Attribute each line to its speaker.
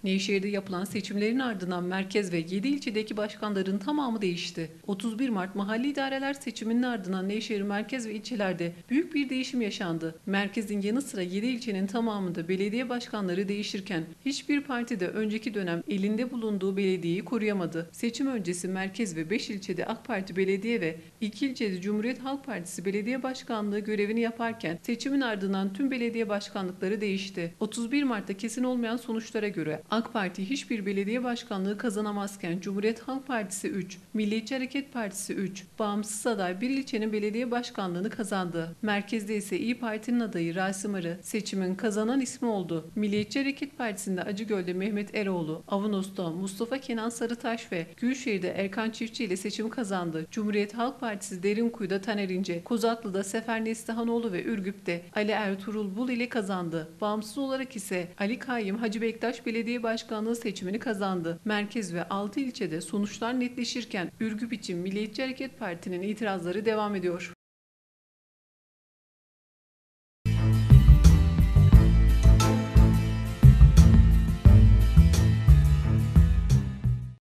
Speaker 1: Nevşehir'de yapılan seçimlerin ardından merkez ve 7 ilçedeki başkanların tamamı değişti. 31 Mart mahalli idareler seçiminin ardından Nevşehir merkez ve ilçelerde büyük bir değişim yaşandı. Merkezin yanı sıra 7 ilçenin tamamında belediye başkanları değişirken hiçbir parti de önceki dönem elinde bulunduğu belediyeyi koruyamadı. Seçim öncesi merkez ve 5 ilçede AK Parti belediye ve 2 ilçede Cumhuriyet Halk Partisi belediye başkanlığı görevini yaparken seçimin ardından tüm belediye başkanlıkları değişti. 31 Mart'ta kesin olmayan sonuçlara göre AK Parti hiçbir belediye başkanlığı kazanamazken Cumhuriyet Halk Partisi 3, Milliyetçi Hareket Partisi 3, bağımsız aday bir ilçenin belediye başkanlığını kazandı. Merkezde ise İyi Parti'nin adayı Rasim Arı seçimin kazanan ismi oldu. Milliyetçi Hareket Partisi'nde Acıgöl'de Mehmet Eroğlu, Avanos'ta Mustafa Kenan Sarıtaş ve Gülşehir'de Erkan Çiftçi ile seçimi kazandı. Cumhuriyet Halk Partisi Derinkuyu'da Taner İnce, Kozaklı'da Sefer Neslihanoğlu ve Ürgüp'te Ali Ertuğrul Bul ile kazandı. Bağımsız olarak ise Ali Kayyım Hacı Bektaş Belediye Başkanlığı seçimini kazandı. Merkez ve 6 ilçede sonuçlar netleşirken Ürgüp için Milliyetçi Hareket Parti'nin itirazları devam ediyor.